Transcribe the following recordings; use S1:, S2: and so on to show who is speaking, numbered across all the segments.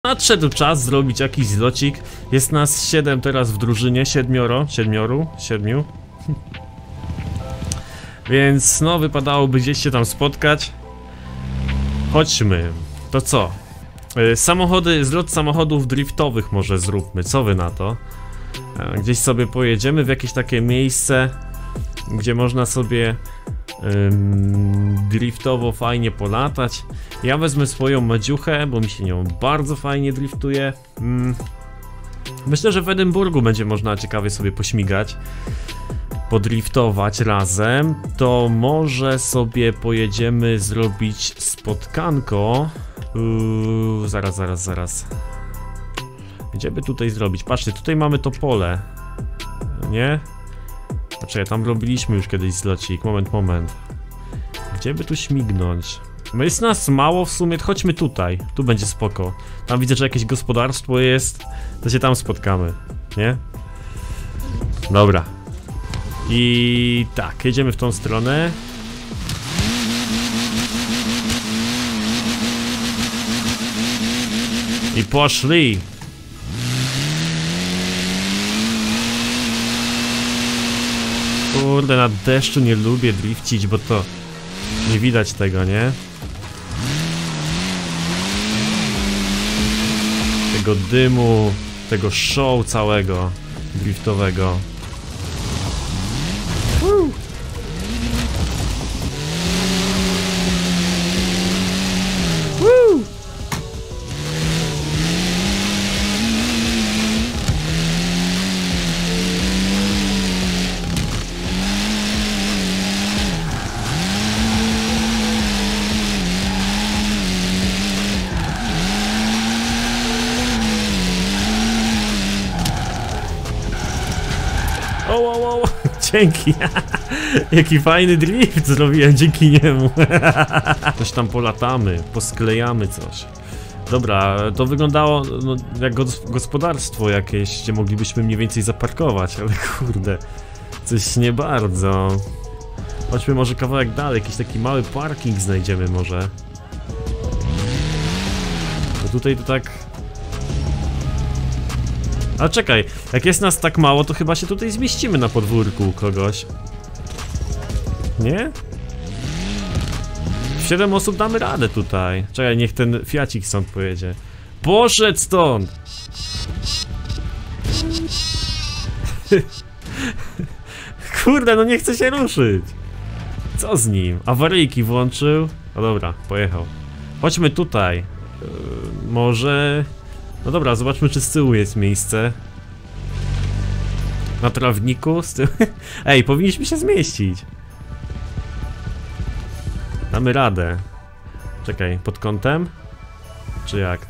S1: Nadszedł czas zrobić jakiś zlocik. Jest nas 7 teraz w drużynie, 7. Więc no, wypadałoby gdzieś się tam spotkać. Chodźmy. To co? Samochody, zlot samochodów driftowych może zróbmy. Co wy na to? Gdzieś sobie pojedziemy w jakieś takie miejsce, gdzie można sobie driftowo fajnie polatać. Ja wezmę swoją madziuchę, bo mi się nią bardzo fajnie driftuje. Myślę, że w Edynburgu będzie można ciekawie sobie pośmigać, podriftować razem. To może sobie pojedziemy zrobić spotkanko. Zaraz. Gdzie by tutaj zrobić? Patrzcie, tutaj mamy to pole. Nie? Znaczy, tam robiliśmy już kiedyś zlocik. Moment. Gdzie by tu śmignąć? No jest nas mało w sumie, chodźmy tutaj. Tu będzie spoko. Tam widzę, że jakieś gospodarstwo jest. To się tam spotkamy, nie? Dobra. I tak, jedziemy w tą stronę. I poszli. Kurde, na deszczu nie lubię drifcić, bo to nie widać tego, nie? Tego dymu, tego show całego driftowego. O, dzięki. Jaki fajny drift zrobiłem dzięki niemu. Coś tam polatamy, posklejamy coś. Dobra, to wyglądało no, jak gospodarstwo jakieś, gdzie moglibyśmy mniej więcej zaparkować, ale kurde, coś nie bardzo. Chodźmy może kawałek dalej, jakiś taki mały parking znajdziemy może. Bo tutaj to tak... A czekaj, jak jest nas tak mało, to chyba się tutaj zmieścimy na podwórku u kogoś. Nie? 7 osób damy radę tutaj. Czekaj, niech ten fiacik stąd pojedzie. Poszedł stąd! Kurde, no nie chce się ruszyć. Co z nim? Awaryjki włączył? No dobra, pojechał. Chodźmy tutaj. Może... No dobra, zobaczmy, czy z tyłu jest miejsce. Na trawniku? Z tyłu... Ej, powinniśmy się zmieścić. Damy radę. Czekaj, pod kątem? Czy jak?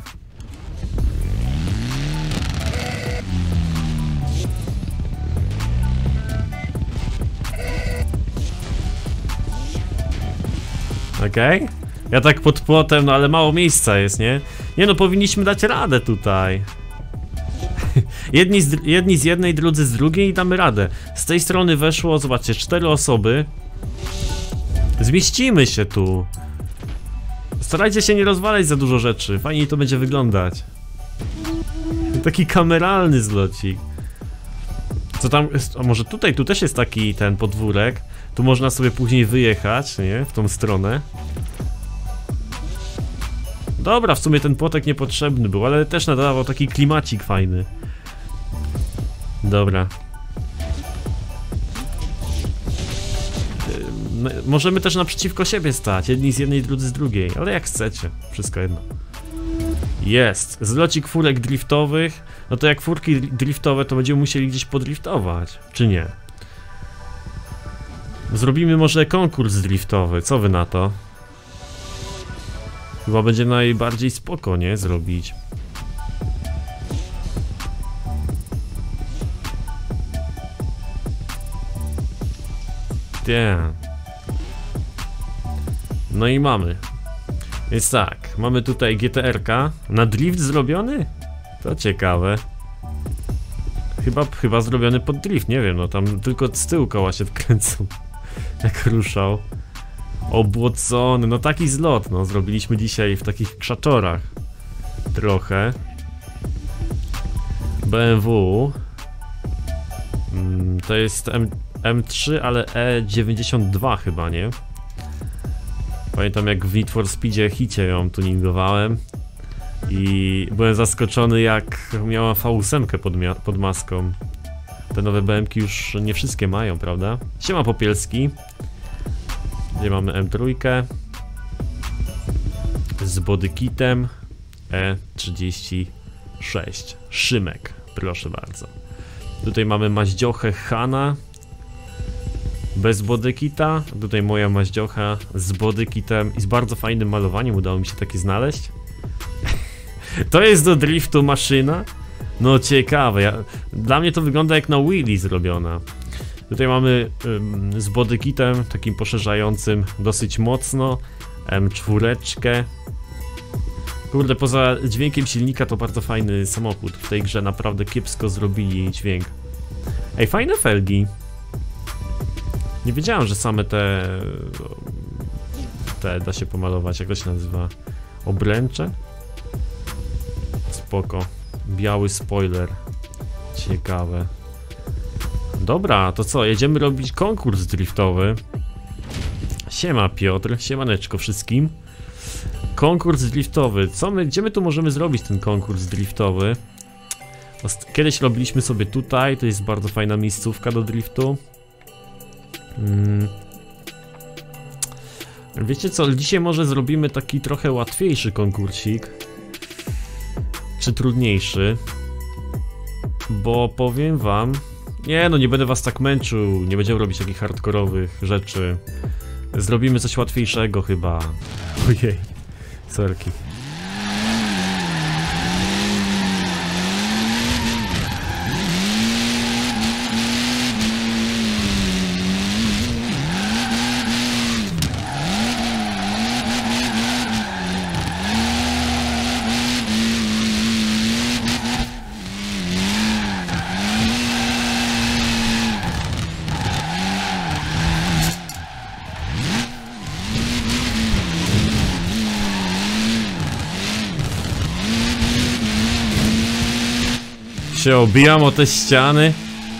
S1: Okej? Ja tak pod płotem, no ale mało miejsca jest, nie? Nie no, powinniśmy dać radę tutaj. Jedni z jednej, drudzy z drugiej i damy radę. Z tej strony weszło, zobaczcie, 4 osoby. Zmieścimy się tu. Starajcie się nie rozwalać za dużo rzeczy, fajniej to będzie wyglądać. Taki kameralny zlocik. Co tam jest? A może tutaj, tu też jest taki ten podwórek. Tu można sobie później wyjechać, nie? W tą stronę. Dobra, w sumie ten płotek niepotrzebny był, ale też nadawał taki klimacik fajny. Dobra. Możemy też naprzeciwko siebie stać, jedni z jednej, drudzy z drugiej, ale jak chcecie, wszystko jedno. Jest, zlocik furek driftowych. No to jak furki driftowe, to będziemy musieli gdzieś podriftować, czy nie? Zrobimy może konkurs driftowy, co wy na to? Chyba będzie najbardziej spoko, nie? Zrobić. Damn. No i mamy. Więc tak, mamy tutaj GTR-ka. Na drift zrobiony? To ciekawe. Chyba zrobiony pod drift, nie wiem, no tam tylko z tyłu koła się wkręcą. Jak ruszał. Obłocony, no taki zlot, no zrobiliśmy dzisiaj w takich krzaczorach. trochę. BMW to jest M3, ale E92 chyba, nie? Pamiętam jak w Need for Speedzie Hicie ją tuningowałem i byłem zaskoczony jak miała V8 pod maską. Te nowe BM-ki już nie wszystkie mają, prawda? Siema Popielski. Gdzie mamy M3 z bodykitem E36 Szymek, proszę bardzo. Tutaj mamy maździochę Hana bez bodykita. Tutaj moja maździocha z bodykitem i z bardzo fajnym malowaniem. Udało mi się takie znaleźć. To jest do driftu maszyna? No ciekawe, dla mnie to wygląda jak na wheelie zrobiona. Tutaj mamy z bodykitem takim poszerzającym dosyć mocno M4. Kurde, poza dźwiękiem silnika to bardzo fajny samochód. W tej grze naprawdę kiepsko zrobili dźwięk. Ej, fajne felgi. Nie wiedziałem, że same te da się pomalować, jak to się nazywa? Obręcze? Spoko. Biały spoiler. Ciekawe. Dobra, to co? Jedziemy robić konkurs driftowy. Siema Piotr, siemaneczko wszystkim. Konkurs driftowy. Gdzie my tu możemy zrobić ten konkurs driftowy? Kiedyś robiliśmy sobie tutaj, to jest bardzo fajna miejscówka do driftu. Wiecie co, dzisiaj może zrobimy taki trochę łatwiejszy konkursik. Czy trudniejszy? Bo powiem wam... Nie no, nie będę was tak męczył, nie będziemy robić takich hardkorowych rzeczy. Zrobimy coś łatwiejszego chyba. Ojej, sorki. Się obijam o te ściany.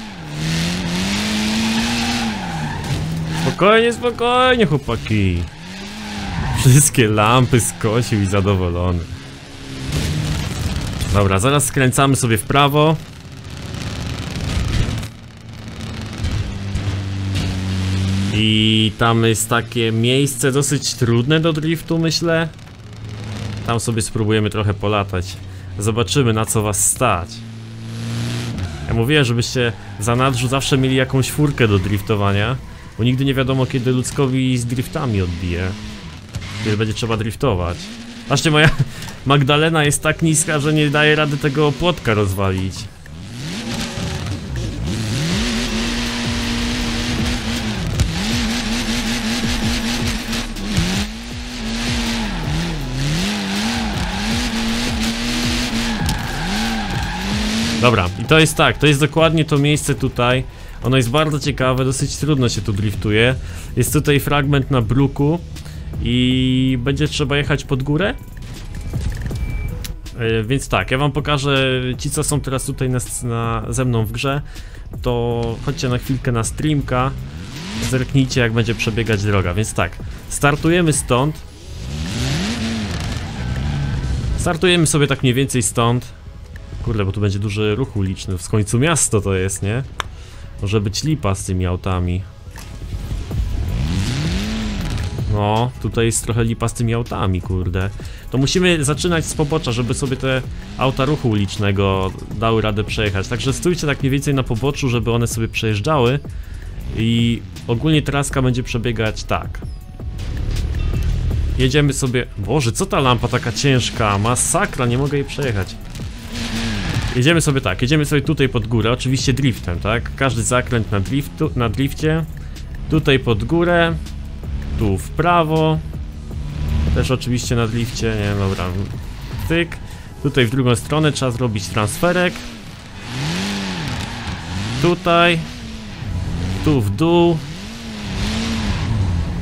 S1: Spokojnie, spokojnie chłopaki. Wszystkie lampy skosił i zadowolony. Dobra, zaraz skręcamy sobie w prawo. I tam jest takie miejsce dosyć trudne do driftu, myślę. Tam sobie spróbujemy trochę polatać. Zobaczymy, na co was stać. Ja mówiłem, żebyście w zanadrzu zawsze mieli jakąś furkę do driftowania, bo nigdy nie wiadomo, kiedy ludzkowi z driftami odbije. Kiedy będzie trzeba driftować. Właśnie moja Magdalena jest tak niska, że nie daje rady tego płotka rozwalić. Dobra, i to jest tak, to jest dokładnie to miejsce tutaj. Ono jest bardzo ciekawe, dosyć trudno się tu driftuje. Jest tutaj fragment na bruku i będzie trzeba jechać pod górę. Więc tak, ja wam pokażę, ci co są teraz tutaj ze mną w grze, to chodźcie na chwilkę na streamka, zerknijcie jak będzie przebiegać droga. Więc tak, startujemy stąd. Startujemy sobie tak mniej więcej stąd. Kurde, bo tu będzie duży ruch uliczny, w końcu miasto to jest, nie? Może być lipa z tymi autami. No, tutaj jest trochę lipa z tymi autami, kurde. To musimy zaczynać z pobocza, żeby sobie te auta ruchu ulicznego dały radę przejechać. Także stójcie tak mniej więcej na poboczu, żeby one sobie przejeżdżały. I ogólnie traska będzie przebiegać tak. Jedziemy sobie... Boże, co ta lampa taka ciężka? Masakra, nie mogę jej przejechać. Jedziemy sobie tak, jedziemy sobie tutaj pod górę, oczywiście driftem, tak? Każdy zakręt na drifcie. Tutaj pod górę. Tu w prawo. Też oczywiście na drifcie, nie, dobra. Tyk. Tutaj w drugą stronę trzeba zrobić transferek. Tutaj. Tu w dół.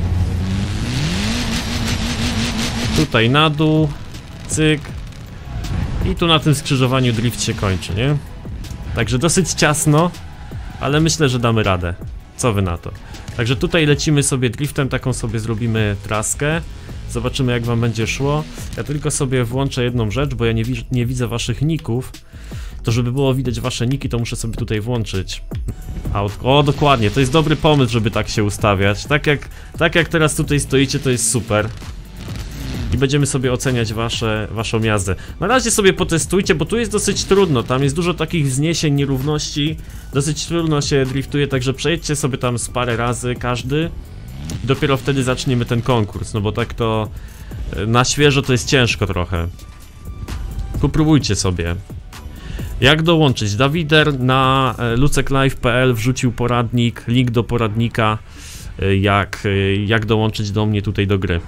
S1: Tutaj na dół. Cyk. I tu na tym skrzyżowaniu drift się kończy, nie? Także dosyć ciasno, ale myślę, że damy radę. Co wy na to? Także tutaj lecimy sobie driftem, taką sobie zrobimy traskę. Zobaczymy, jak wam będzie szło. Ja tylko sobie włączę jedną rzecz, bo ja nie widzę waszych ników. To żeby było widać wasze niki, to muszę sobie tutaj włączyć. O, dokładnie, to jest dobry pomysł, żeby tak się ustawiać. Tak jak teraz tutaj stoicie, to jest super. I będziemy sobie oceniać waszą jazdę. Na razie sobie potestujcie, bo tu jest dosyć trudno. Tam jest dużo takich wzniesień, nierówności. Dosyć trudno się driftuje, także przejdźcie sobie tam z parę razy każdy. Dopiero wtedy zaczniemy ten konkurs, no bo tak to na świeżo to jest ciężko trochę. Popróbujcie sobie. Jak dołączyć? Dawider na luceklive.pl wrzucił poradnik, link do poradnika, jak dołączyć do mnie tutaj do gry.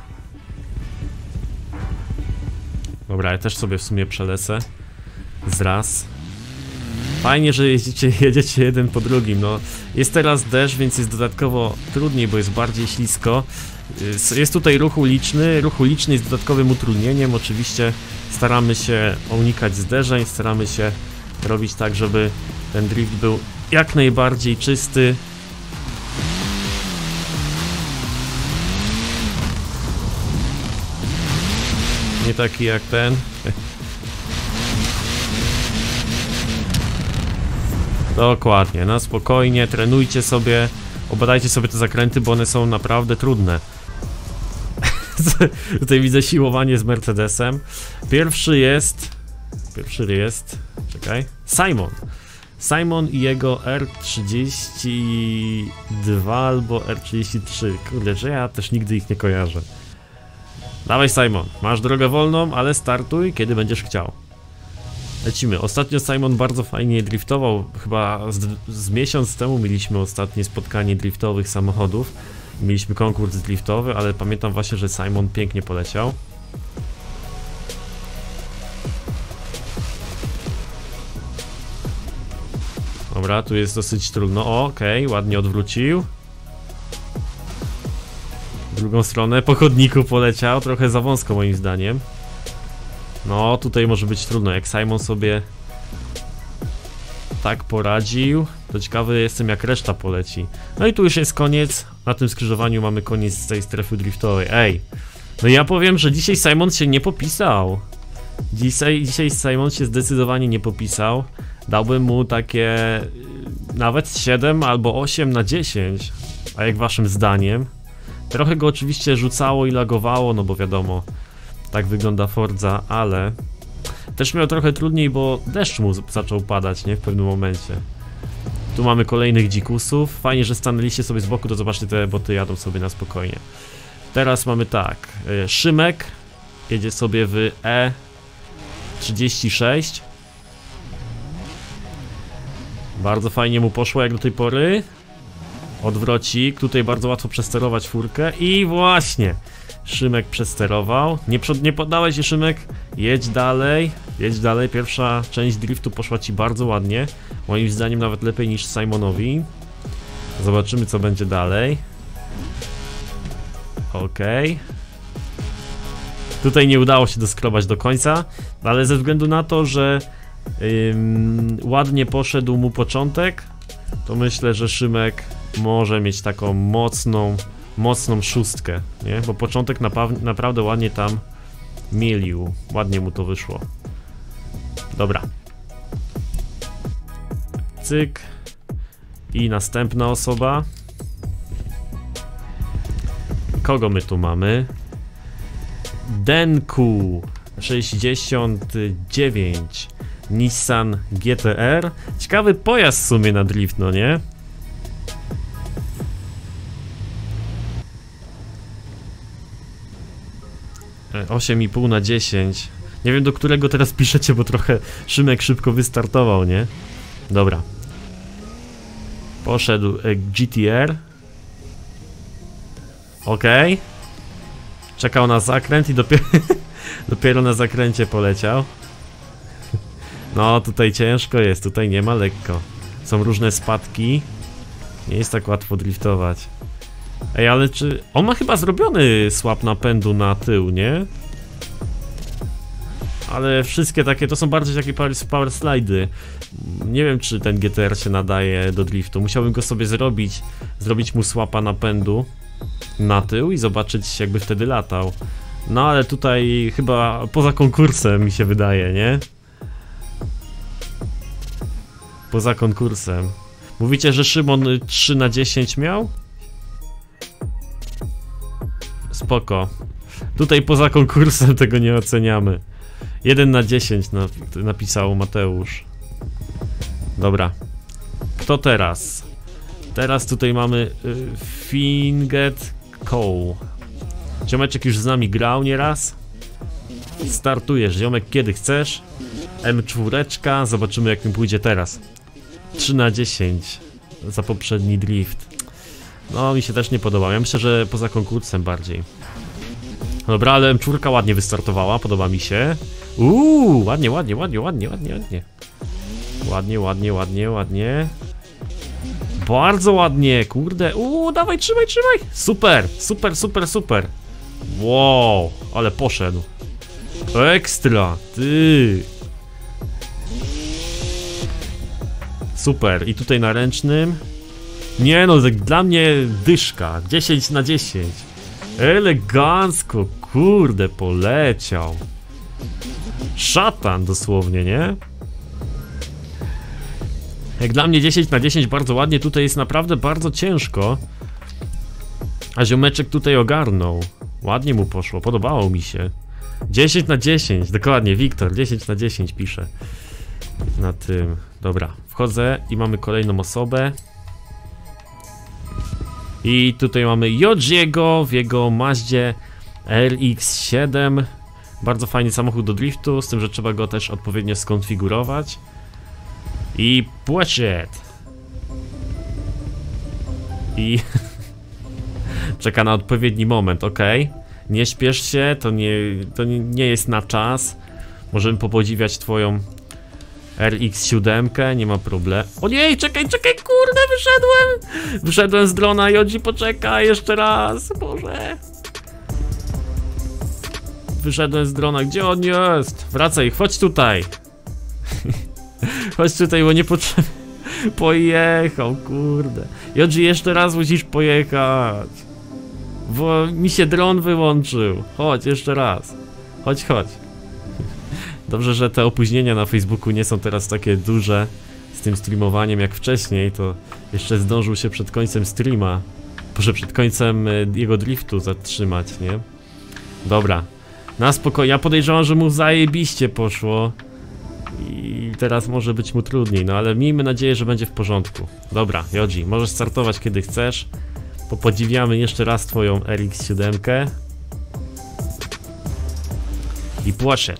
S1: Dobra, ja też sobie w sumie przelecę zraz. Fajnie, że jedziecie jeden po drugim. No, jest teraz deszcz, więc jest dodatkowo trudniej, bo jest bardziej ślisko. Jest tutaj ruch uliczny. Ruch uliczny jest dodatkowym utrudnieniem. Oczywiście staramy się unikać zderzeń, staramy się robić tak, żeby ten drift był jak najbardziej czysty. Nie taki jak ten. Dokładnie, na spokojnie, trenujcie sobie, obadajcie sobie te zakręty, bo one są naprawdę trudne. Tutaj widzę siłowanie z Mercedesem. Pierwszy jest, czekaj, Simon i jego R32 albo R33, kurde, że ja też nigdy ich nie kojarzę. Dawaj Simon, masz drogę wolną, ale startuj, kiedy będziesz chciał. Lecimy. Ostatnio Simon bardzo fajnie driftował, chyba z miesiąc temu mieliśmy ostatnie spotkanie driftowych samochodów. Mieliśmy konkurs driftowy, ale pamiętam właśnie, że Simon pięknie poleciał. Dobra, tu jest dosyć trudno. Okej, ładnie odwrócił. W drugą stronę po chodniku poleciał, trochę za wąsko moim zdaniem. No, tutaj może być trudno, jak Simon sobie tak poradził, to ciekawy jestem, jak reszta poleci. No i tu już jest koniec, na tym skrzyżowaniu mamy koniec tej strefy driftowej. Ej, no ja powiem, że dzisiaj Simon się nie popisał. Dzisiaj Simon się zdecydowanie nie popisał. Dałbym mu takie nawet 7 albo 8 na 10. A jak waszym zdaniem? Trochę go oczywiście rzucało i lagowało, no bo wiadomo, tak wygląda Forza, ale też miał trochę trudniej, bo deszcz mu zaczął padać, nie? W pewnym momencie. Tu mamy kolejnych dzikusów. Fajnie, że stanęliście sobie z boku, to zobaczcie, te boty jadą sobie na spokojnie. Teraz mamy tak, Szymek jedzie sobie w E36. Bardzo fajnie mu poszło jak do tej pory. Odwrocik, tutaj bardzo łatwo przesterować furkę i właśnie Szymek przesterował. Nie poddałeś się, Szymek, jedź dalej, pierwsza część driftu poszła ci bardzo ładnie. Moim zdaniem nawet lepiej niż Simonowi. Zobaczymy, co będzie dalej. Okej. Tutaj nie udało się doskrobać do końca, ale ze względu na to, że ładnie poszedł mu początek, to myślę, że Szymek może mieć taką mocną szóstkę, nie? Bo początek naprawdę ładnie tam mielił. Ładnie mu to wyszło. Dobra. Cyk. I następna osoba. Kogo my tu mamy? Denku 69 Nissan GT-R. Ciekawy pojazd w sumie na drift, no nie? E, 8,5 na 10. Nie wiem, do którego teraz piszecie, bo trochę Szymek szybko wystartował, nie? Dobra. Poszedł GT-R. Okej. Czekał na zakręt i dopiero na zakręcie poleciał. No, tutaj ciężko jest, tutaj nie ma lekko. Są różne spadki. Nie jest tak łatwo driftować. Ej, ale czy... On ma chyba zrobiony słab napędu na tył, nie? ale wszystkie takie, to są bardziej takie power slidy. Nie wiem, czy ten GTR się nadaje do driftu. Musiałbym go sobie zrobić mu swapa napędu na tył i zobaczyć, jakby wtedy latał. No ale tutaj chyba poza konkursem mi się wydaje, nie? Poza konkursem. Mówicie, że Szymon 3 na 10 miał? Spoko. Tutaj poza konkursem tego nie oceniamy. 1 na 10 napisał Mateusz. Dobra. Kto teraz? Teraz tutaj mamy Finget Cow. Ziomeczek już z nami grał nieraz. Startujesz, ziomek, kiedy chcesz. M4, zobaczymy, jak mi pójdzie teraz. 3 na 10 za poprzedni drift. No, mi się też nie podoba. Ja myślę, że poza konkursem bardziej. Dobra, ale M4 ładnie wystartowała, podoba mi się. Ładnie. Ładnie. Bardzo ładnie, kurde. Dawaj, trzymaj. Super. Wow, ale poszedł. Ekstra, ty. Super, i tutaj na ręcznym. Nie no, dla mnie dyszka. 10 na 10. Elegancko, kurde, poleciał. Szatan dosłownie, nie? Jak dla mnie 10 na 10 bardzo ładnie, tutaj jest naprawdę bardzo ciężko. A ziomeczek tutaj ogarnął. Ładnie mu poszło, podobało mi się. 10 na 10, dokładnie, Wiktor, 10 na 10 pisze. Na tym, dobra, wchodzę i mamy kolejną osobę. I tutaj mamy Yojiego w jego Mazdzie RX-7. Bardzo fajny samochód do driftu, z tym, że trzeba go też odpowiednio skonfigurować. I poszedł. I czeka na odpowiedni moment, ok. Nie śpiesz się, to nie jest na czas. Możemy popodziwiać twoją RX-7, nie ma problemu. O nie, czekaj, kurde, wyszedłem z drona. Yoji, poczekaj, jeszcze raz, Boże. Wyszedłem z drona, gdzie on jest? Wracaj, chodź tutaj. Chodź tutaj, bo nie potrzebny. Pojechał, kurde. Yoji, jeszcze raz musisz pojechać. Bo mi się dron wyłączył. Chodź, jeszcze raz. Chodź. Dobrze, że te opóźnienia na Facebooku nie są teraz takie duże z tym streamowaniem jak wcześniej, to jeszcze zdążył się przed końcem streama, proszę, przed końcem jego driftu zatrzymać, nie? Dobra, na spokojnie, ja podejrzewam, że mu zajebiście poszło i teraz może być mu trudniej, no ale miejmy nadzieję, że będzie w porządku. Dobra, Yoji, możesz startować kiedy chcesz, podziwiamy jeszcze raz twoją RX-7 i poszedł.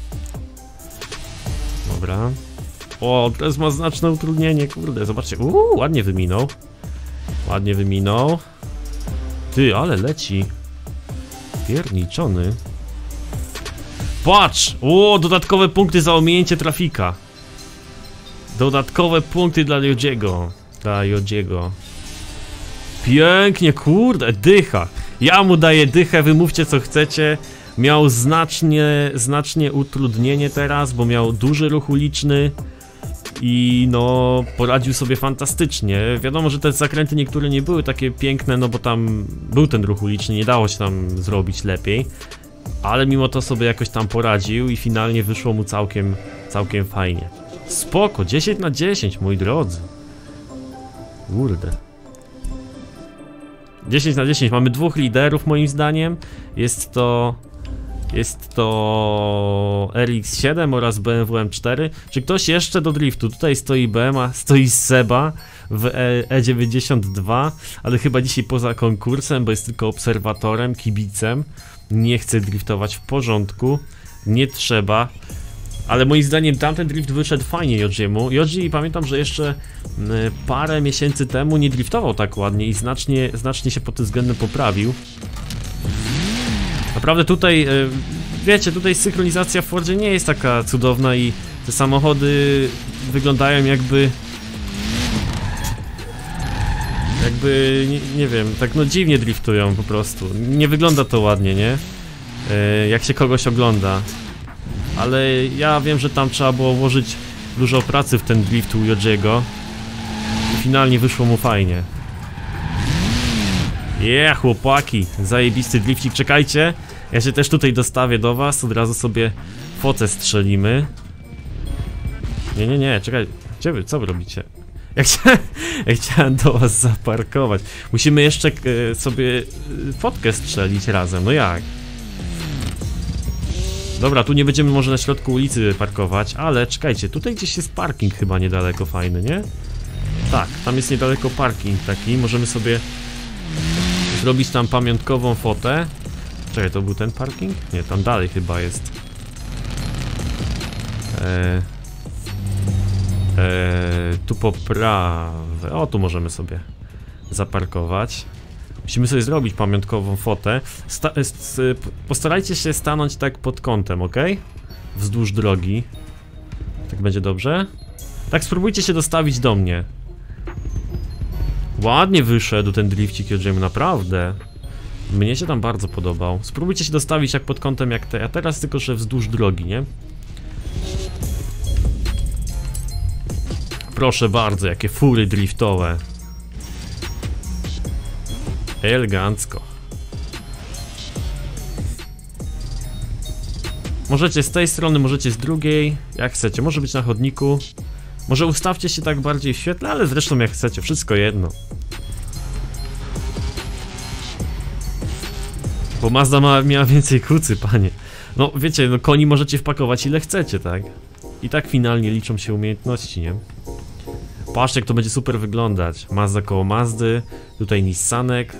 S1: Dobra. O, teraz ma znaczne utrudnienie, kurde, zobaczcie. Ładnie wyminął. Ty, ale leci. Pierniczony. Patrz! Dodatkowe punkty za ominięcie trafika. Dodatkowe punkty dla Yojiego. Pięknie, kurde, dycha. Ja mu daję dychę, wymówcie co chcecie. Miał znacznie utrudnienie teraz, bo miał duży ruch uliczny i no poradził sobie fantastycznie. Wiadomo, że te zakręty niektóre nie były takie piękne, no bo tam był ten ruch uliczny, nie dało się tam zrobić lepiej, ale mimo to sobie jakoś tam poradził i finalnie wyszło mu całkiem fajnie. Spoko, 10 na 10, moi drodzy. Kurde. 10 na 10, mamy dwóch liderów moim zdaniem. Jest to RX-7 oraz BMW M4. Czy ktoś jeszcze do driftu? Tutaj stoi BM, stoi Seba w E92, ale chyba dzisiaj poza konkursem, bo jest tylko obserwatorem, kibicem. Nie chce driftować, w porządku, nie trzeba. Ale moim zdaniem tamten drift wyszedł fajnie Yojiemu. Yoji, pamiętam, że jeszcze parę miesięcy temu nie driftował tak ładnie i znacznie się pod tym względem poprawił. Naprawdę tutaj, wiecie, tutaj synchronizacja w Fordzie nie jest taka cudowna i te samochody wyglądają jakby, nie wiem, tak no dziwnie driftują po prostu. Nie wygląda to ładnie, nie? Jak się kogoś ogląda. ale ja wiem, że tam trzeba było włożyć dużo pracy w ten drift u Yojiego. I finalnie wyszło mu fajnie. Chłopaki, zajebisty driftik, czekajcie. Ja się też tutaj dostawię do was, od razu sobie fotę strzelimy. Nie, czekaj, co wy robicie? Ja chciałem do was zaparkować. Musimy jeszcze sobie fotkę strzelić razem, no jak? Dobra, tu nie będziemy może na środku ulicy parkować, ale czekajcie, tutaj gdzieś jest parking chyba niedaleko fajny, nie? Tak, tam jest niedaleko parking taki, możemy sobie zrobić tam pamiątkową fotę. Czekaj, to był ten parking? Nie, tam dalej chyba jest. Tu po prawej. O, tu możemy sobie zaparkować. Musimy sobie zrobić pamiątkową fotę. Postarajcie się stanąć tak pod kątem, ok? Wzdłuż drogi. Tak będzie dobrze? Tak, spróbujcie się dostawić do mnie. Ładnie wyszedł ten drifcik Yojiemu, naprawdę. Mnie się tam bardzo podobał. Spróbujcie się dostawić jak pod kątem jak te, a teraz tylko, że wzdłuż drogi, nie? Proszę bardzo, jakie fury driftowe. Elegancko. Możecie z tej strony, możecie z drugiej, jak chcecie, może być na chodniku. Może ustawcie się tak bardziej w świetle, ale zresztą jak chcecie, wszystko jedno. Bo Mazda miała więcej kucy, panie. No wiecie, no koni możecie wpakować ile chcecie, tak? I tak finalnie liczą się umiejętności, nie? Patrzcie, jak to będzie super wyglądać. Mazda koło Mazdy, tutaj Nissanek.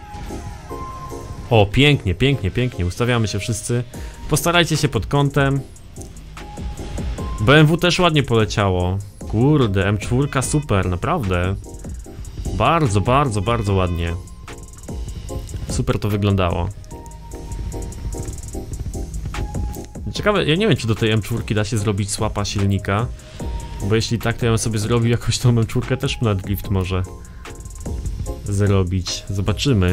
S1: O, pięknie, pięknie, pięknie. Ustawiamy się wszyscy. Postarajcie się pod kątem. BMW też ładnie poleciało. Kurde, M4 super, naprawdę. Bardzo, bardzo, bardzo ładnie. Super to wyglądało. Ciekawe, ja nie wiem, czy do tej M4 da się zrobić swapa silnika. Bo jeśli tak, to ja bym sobie zrobił jakoś tą M4 też na drift może zrobić. Zobaczymy.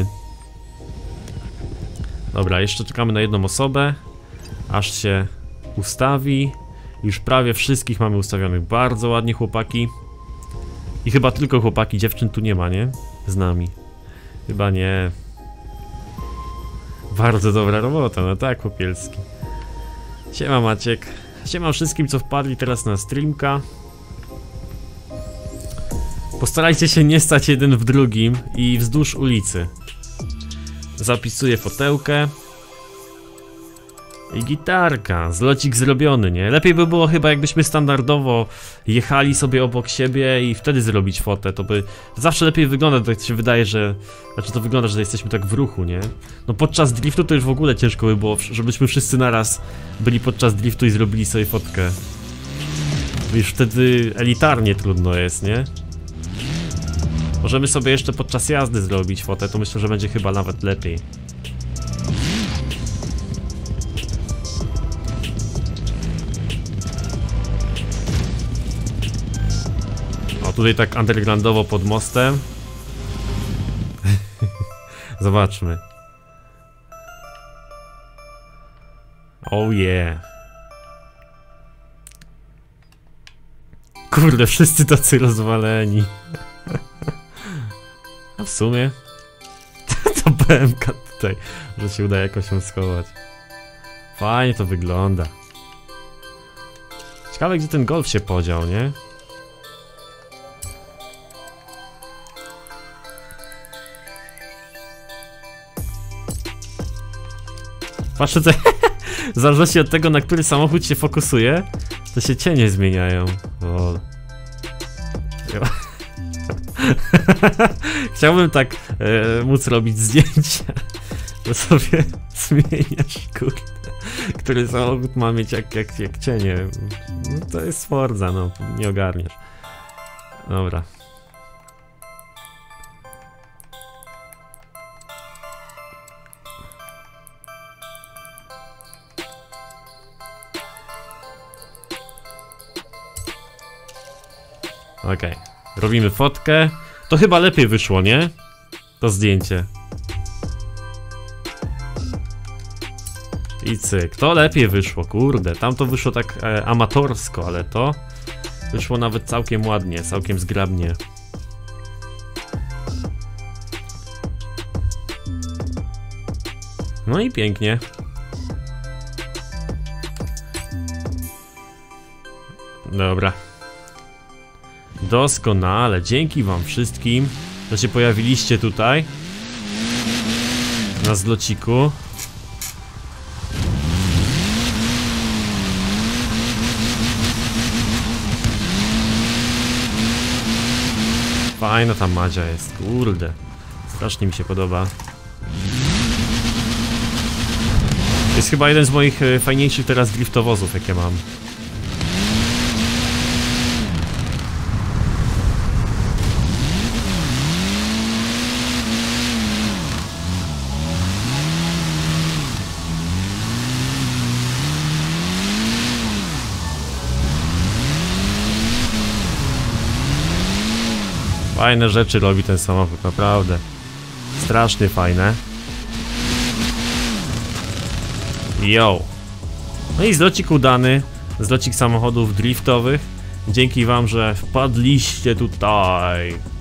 S1: Dobra, jeszcze czekamy na jedną osobę, aż się ustawi. Już prawie wszystkich mamy ustawionych. Bardzo ładnie, chłopaki. I chyba tylko chłopaki, dziewczyn tu nie ma, nie? Z nami. Chyba nie. Bardzo dobra robota, no tak, Popielski. Siema Maciek. Siema wszystkim, co wpadli teraz na streamka. Postarajcie się nie stać jeden w drugim i wzdłuż ulicy. Zapisuję fotełkę. I gitarka, zlocik zrobiony, nie? Lepiej by było chyba jakbyśmy standardowo jechali sobie obok siebie i wtedy zrobić fotę, to by zawsze lepiej wygląda, tak się wydaje, że... Znaczy to wygląda, że jesteśmy tak w ruchu, nie? No podczas driftu to już w ogóle ciężko by było, żebyśmy wszyscy naraz byli podczas driftu i zrobili sobie fotkę. Już wtedy elitarnie trudno jest, nie? Możemy sobie jeszcze podczas jazdy zrobić fotę, to myślę, że będzie chyba nawet lepiej. O, tutaj tak undergroundowo pod mostem. Zobaczmy. Oh yeah. Kurde, wszyscy tacy rozwaleni. A w sumie to BMK tutaj, że się uda jakoś ją schować. Fajnie to wygląda. Ciekawe, gdzie ten Golf się podział, nie? Patrzę, co... w zależności od tego, na który samochód się fokusuje, to się cienie zmieniają. O. Chciałbym tak móc robić zdjęcia, to sobie zmieniasz, kurde, który samochód ma mieć jak cienie. No to jest Forza, no, nie ogarniesz. Dobra. Okej, robimy fotkę. To chyba lepiej wyszło, nie? To zdjęcie. I cyk. To lepiej wyszło, kurde. Tam to wyszło tak amatorsko, ale to wyszło nawet całkiem ładnie, całkiem zgrabnie. No i pięknie. Dobra. Doskonale. Dzięki wam wszystkim, że się pojawiliście tutaj na zlociku. Fajna ta Madzia jest, kurde. Strasznie mi się podoba. To jest chyba jeden z moich fajniejszych teraz driftowozów, jakie mam. Fajne rzeczy robi ten samochód, naprawdę. Strasznie fajne. Yo. No i zlocik udany. Zlocik samochodów driftowych. Dzięki wam, że wpadliście tutaj.